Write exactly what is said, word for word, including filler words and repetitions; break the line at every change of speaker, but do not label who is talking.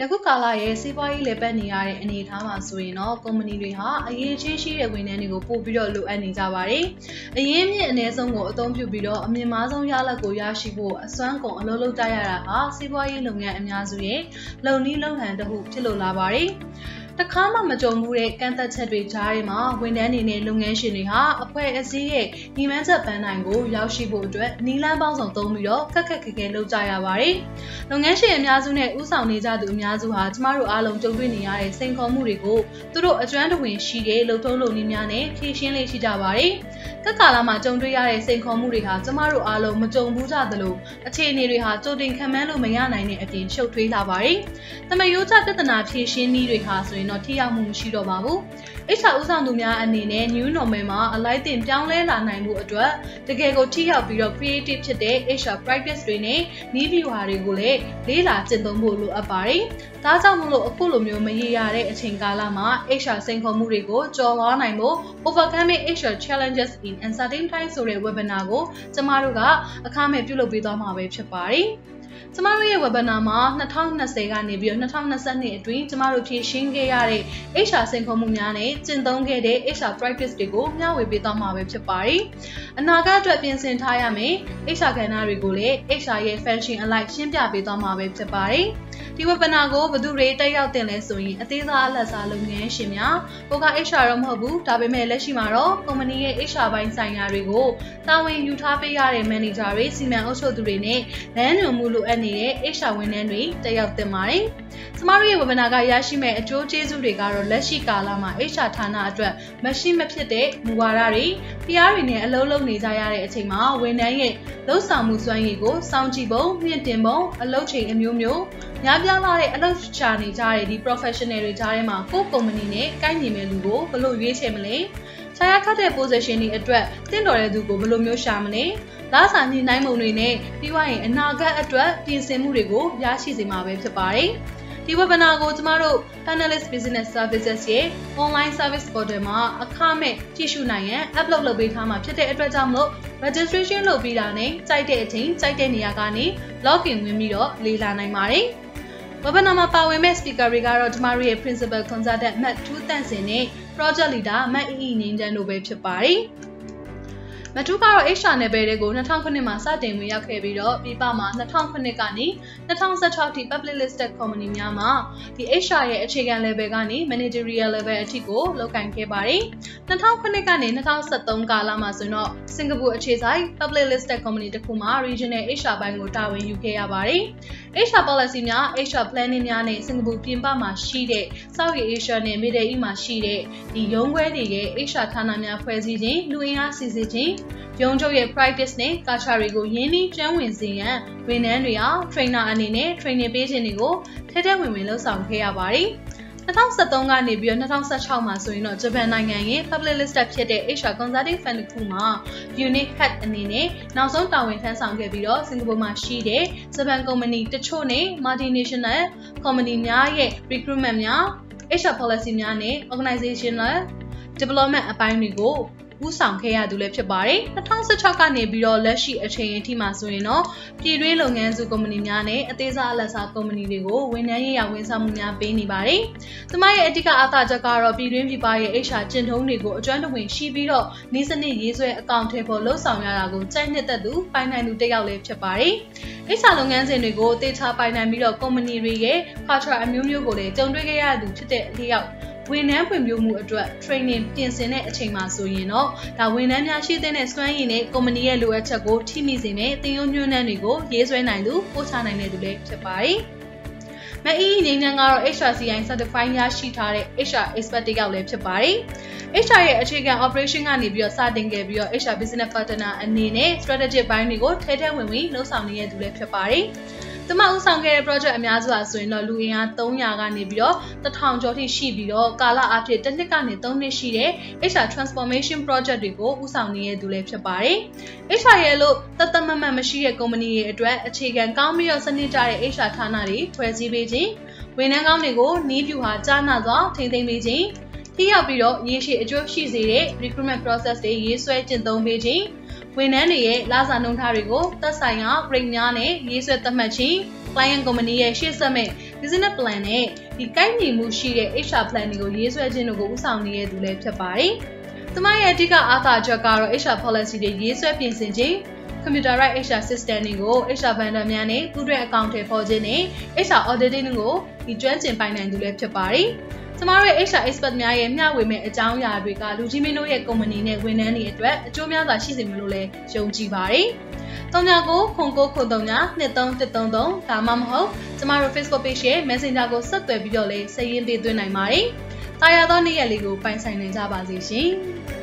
ယခုကာလရဲ့စီးပွားရေးလေပတ်နေရတဲ့အနေအထားမှာဆိုရင်တော့ကုမ္ပဏီတွေဟာအရေးချင်းရှိတဲ့ဝန်ထမ်းတွေကိုပို့ပြီးတော့လိုအပ်နေကြပါတယ်။အရင်းမြစ်အနည်းဆုံးကိုအသုံးပြုပြီးတော့အမြင့်မားဆုံးရလဒ်ကိုရရှိဖို့အစွမ်းကုန်အလုပ်လုပ်ကြရတာဟာစီးပွားရေးလုပ်ငန်းအများစုရဲ့လုံနည်းလုံဟန်တစ်ခုဖြစ်လို့လာပါတယ်။တခါမှမကြုံဘူးတဲ့ကန့်သက်ချက်တွေကြားထဲမှာဝန်ထမ်းတွေနဲ့လုပ်ငန်းရှင်တွေဟာအဖွဲ့အစည်းရဲ့ညီမန်းချက်ပန်းတိုင်ကိုရောက်ရှိဖို့အတွက်နီလန်းပေါင်းစုံသုံးပြီးတော့ခက်ခက်ခဲခဲလုပ်ကြရပါတယ်။လုပ်ငန်းရှင်အများစုနဲ့ဦးဆောင်နေကြသူအများစုဟာကျမတို့အားလုံးကြုံတွေ့နေရတဲ့စိန်ခေါ်မှုတွေကိုသူတို့အကျွမ်းတဝင်ရှိတဲ့လုံထုံးလုံနည်းများနဲ့ဖြေရှင်းလေးရှိကြပါတယ်။ကကာလမှာကြုံတွေ့ရတဲ့စိန်ခေါ်မှုတွေဟာကျမတို့အားလုံးမကြုံဘူးကြသလိုအခြေအနေတွေဟာကြိုတင်ခံမှန်းလို့မရနိုင်တဲ့အပြင်ရှုပ်ထွေးလာပါတယ်။သမယိုးချပြဿနာဖြေရှင်းနည်းတွေဟာဆိုရင်တော့ထိရောက်မှုမရှိတော့ပါဘူး။ H R ဦးဆောင်သူများအနေနဲ့ new normal မှာအလိုက်တင်ပြောင်းလဲလာနိုင်မှုအတွက်တကယ်ကိုထိရောက်ပြီးတော့ creative ဖြစ်တဲ့ H R practice တွေနဲ့နည်းဗျူဟာတွေကိုလည်းလေ့လာကျင့်သုံးဖို့လိုအပ်ပါတယ်။ဒါကြောင့်မလို့အခုလိုမျိုးမရေရာတဲ့အချိန်ကာလမှာ H R စိန်ခေါ်မှုတွေကိုကျော်လွှားနိုင်ဖို့ overcoming H R challenges in uncertain times ဆိုတဲ့ webinar ကိုကျမတို့ကအခမဲ့ပြုလုပ်ပေးသွားမှာပဲဖြစ်ပါတယ်။ကျမတို့ရဲ့ webinar မှာ၂၀၂၀ကနေပြီးတော့၂၀၂၂အတွင်းကျမတို့ဖြည့်ရှင်းခဲ့ရတဲ့ H R စိန်ခေါ်မှုများနဲ့ကျင့်သုံးခဲ့တဲ့ H R practice တွေကိုမျှဝေပေးသွားမှာပဲဖြစ်ပါတယ်။အနာဂတ်အတွက်ပြင်ဆင်ထားရမယ် H R ကဏ္ဍတွေကိုလည်း H R ရဲ့ function အလိုက်ရှင်းပြပေးသွားမှာပဲဖြစ်ပါတယ်။ဒီ webinar ကိုဘယ်သူတွေတက်ရောက်တင်လဲဆိုရင်အသေးစားအလတ်စားလုပ်ငန်းရှင်များကိုက H R တော့မဟုတ်ဘူးဒါပေမဲ့လက်ရှိမှာတော့ကုမ္ပဏီရဲ့ H R ပိုင်းဆိုင်ရာတွေကိုတာဝန်ယူထားပေးရတဲ့ manager တွေစီမံအုပ်ချုပ်သူတွေနဲ့လမ်းညွှန်မှုလိုအပ်နေတဲ့ H R ဝန်ထမ်းတွေတက်ရောက်တင်ပါတယ်။ကျမတို့ရဲ့ webinar ကရရှိမဲ့အကျိုးကျေးဇူးတွေကတော့လက်ရှိကာလမှာ H R ဌာနအတွက်မရှိမဖြစ်တဲ့မူဝါဒတွေ P R တွေနဲ့အလုပ်လုပ်နေကြရတဲ့အချိန်မှာဝန်ထမ်းရဲ့လှုပ်ဆောင်မှုစွမ်းရည်ကိုစောင့်ကြည့်ပုံမြင့်တင်ပုံအလုပ်ချိန်အမျိုးမျိုးများပြားလာတဲ့အလုပ်ရှာနေကြတဲ့ဒီ professional တွေကြားထဲမှာကိုယ်ကုမ္ပဏီနဲ့ကိုက်ညီမဲ့လူကိုဘယ်လိုရွေးချယ်မလဲ။ခြားရခတ်တဲ့ position တွေအတွက်တင့်တော်တဲ့သူကိုဘယ်လိုမျိုးရှာမလဲ။လစာညှိနှိုင်းမှုတွေနဲ့ပြီးသွားရင်အနာဂတ်အတွက်ပြင်ဆင်မှုတွေကိုရရှိစေမှာပဲဖြစ်ပါတယ်။ဒီ webinar ကိုကျမတို့ Panelist Business Services ရဲ့ online service portal မှာအခမဲ့ကြည့်ရှုနိုင်ရန် upload လုပ်ပေးထားမှာဖြစ်တဲ့အတွက်ကြောင့်မလို့ registration လုပ်ပြီးတာနဲ့ကြိုက်တဲ့အချိန်ကြိုက်တဲ့နေရာကနေ login ဝင်ပြီးတော့လေ့လာနိုင်ပါတယ်။ webinar မှာပါဝင်မဲ့ speaker တွေကတော့ကျမတို့ရဲ့ principal consultant မတ်ထူးတန့်စင်နဲ့ project leader မတ်အီအီငိမ့်ချမ်းတို့ပဲဖြစ်ပါတယ်။မထူးကတော့ H R နယ်ပယ်တွေကို၂၀၀၉မှာစတင်ဝင်ရောက်ခဲ့ပြီးတော့ပြည်ပမှာ၂၀၀၉ကနေ၂၀၁၆ထိ public listed company များမှာဒီ H R ရဲ့အခြေခံ level ကနေ managerial level အထိကိုလုပ်ကိုင်ခဲ့ပါတယ်။၂၀၀၉ကနေ၂၀၁၃ကာလမှာဆိုတော့စင်ကာပူအခြေစိုက် public listed company တစ်ခုမှာ regional H R ဘိုင်းကိုတာဝန်ယူခဲ့ရပါတယ်။ H R policy များ H R planning များနဲ့စင်ကာပူပြင်ပမှာရှိတဲ့ South Asia နဲ့ Middle East မှာရှိတဲ့ဒီရုံးခွဲတွေရဲ့ H R ဌာနများဖွဲ့စည်းခြင်းလူအင်အားစီစစ်ခြင်းရုံးချုပ်ရဲ့ practice နဲ့ culture တွေကိုရင်းနှီးကျွမ်းဝင်စေရန်ဝန်ထမ်းတွေအား trainer အနေနဲ့ training ပေးခြင်းတွေကိုထဲထဲဝင်ဝင်လုပ်ဆောင်ခဲ့ရပါတယ်။၂၀၁၃ကနေပြီးတော့၂၀၁၆မှာဆိုရင်တော့ဂျပန်နိုင်ငံရဲ့ public listed ဖြစ်တဲ့ H R consulting firm တစ်ခုမှာ unique head အနေနဲ့နောက်ဆုံးတာဝန်ထမ်းဆောင်ခဲ့ပြီးတော့စင်ကာပူမှာရှိတဲ့ဂျပန်ကုမ္ပဏီတချို့နဲ့ multinational company များရဲ့ recruitment များ H R policy များနဲ့ organizational development အပိုင်းတွေကိုဦးဆောင်ခဲ့ရသူလည်းဖြစ်ပါတယ်။၂၀၁၆ကနေပြီးတော့လက်ရှိအချိန်အထိမှာဆိုရင်တော့ပြည်တွင်းလုပ်ငန်းစုကုမ္ပဏီများနဲ့အသေးစားအလတ်စားကုမ္ပဏီတွေကိုဝန်ထမ်းရေးရာဝန်ဆောင်မှုများပေးနေပါတယ်။သူမရဲ့အဓိကအားသာချက်ကတော့ပြည်တွင်းပြည်ပရဲ့ H R ကျင့်ထုံးတွေကိုအကျွမ်းတဝင်ရှိပြီးတော့နည်းစနစ်ရေးဆွဲအကောင့်ထဲပေါ်လှုပ်ဆောင်ရတာကိုကြိုက်နှစ်သက်သူပိုင်နိုင်သူတစ်ယောက်လည်းဖြစ်ပါတယ်။ H R လုပ်ငန်းစဉ်တွေကိုတေချာပိုင်နိုင်ပြီးတော့ကုမ္ပဏီတွေရဲ့ culture အမျိုးမျိုးကိုလည်းကြုံတွေ့ခဲ့ရသူဖြစ်တဲ့အလျောက်ဝန်ထမ်းဖွံ့ဖြိုးမှုအတွက် training ပြင်ဆင်တဲ့အချိန်မှာဆိုရင်တော့ဒါဝန်ထမ်းများရှိတဲ့စွမ်းရည်နဲ့ကုမ္ပဏီရဲ့လိုအပ်ချက်ကိုထိမိစေမယ့်သင်ရိုးညွှန်းတမ်းတွေကိုရေးဆွဲနိုင်သူပို့ချနိုင်တဲ့သူလည်းဖြစ်ပါတယ်။မအီးငိမ့်ချမ်းကတော့ H R C I certified ရရှိထားတဲ့ H R expert တစ်ယောက်လည်းဖြစ်ပါတယ်။ H R ရဲ့အခြေခံ operation ကနေပြီးတော့စတင်ခဲ့ပြီးတော့ H R business partner အနေနဲ့ strategic ဘိုင်းတွေကိုထဲထဲဝင်ဝင်လှုပ်ဆောင်နေတဲ့သူလည်းဖြစ်ပါတယ်။သူမဦးဆောင်ခဲ့တဲ့ project အများစုဟာဆိုရင်တော့လူအင်အား၃၀၀ကနေပြီးတော့တစ်ထောင်ကျော်ထိရှိပြီးတော့ကာလအဖြစ်တစ်နှစ်ကနေသုံးနှစ်ရှိတဲ့ H R transformation project တွေကိုဦးဆောင်နေတဲ့သူလည်းဖြစ်ပါတယ်။ H R ရဲ့လို့တသက်မမတ်မရှိတဲ့ကုမ္ပဏီတွေအတွက်အခြေခံကောင်းပြီးတော့စနစ်ကျတဲ့ H R ဌာနတွေဖွဲ့စည်းပေးခြင်းဝန်ထမ်းကောင်းတွေကိုနီးဗျူဟာကြားနာစွာထိန်းသိမ်းပေးခြင်းထိရောက်ပြီးတော့ရေရှည်အကျိုးရှိစေတဲ့ recruitment process တွေရေးဆွဲကျင့်သုံးပေးခြင်းဝန်ထမ်းတွေရဲ့လစာနှုန်းထားတွေကိုသက်ဆိုင်ရာ grade များနဲ့ရေးဆွဲသတ်မှတ်ခြင်း client company ရဲ့ရှေ့ဆက်မဲ့ business plan နဲ့ဒီကိုက်ညီမှုရှိတဲ့ H R plan တွေကိုရေးဆွဲခြင်းတို့ကိုဦးဆောင်နေတဲ့သူလည်းဖြစ်ပါတယ်။သူမရဲ့အဓိကအားသာချက်ကတော့ H R policy တွေရေးဆွဲပြင်ဆင်ခြင်း computerized H R system တွေကို H R vendor များနဲ့ပူးတွဲ account ထဲပေါ်ခြင်းနဲ့ H R auditing ကိုဒီကျွမ်းကျင်ပိုင်နိုင်သူလည်းဖြစ်ပါတယ်။ကျမတို့ရဲ့ H R expert များရဲ့မျှဝေမဲ့အကြောင်းအရာတွေကလူကြီးမင်းတို့ရဲ့ company နဲ့ဝန်ထမ်းတွေအတွက်အကျိုးများစွာရှိစေမလို့လည်းယုံကြည်ပါတယ်။သုံးညကိုခုံကိုခုံသုံးညနှစ်သုံးတစ်သုံးသုံးဒါမှမဟုတ်ကျမတို့ Facebook page ရဲ့ Messenger ကိုဆက်သွယ်ပြီးတော့လည်းစာရင်းပေးသွင်းနိုင်ပါတယ်။တာယာသောနေ့ရက်လေးကိုပိုင်ဆိုင်နိုင်ကြပါစေရှင်။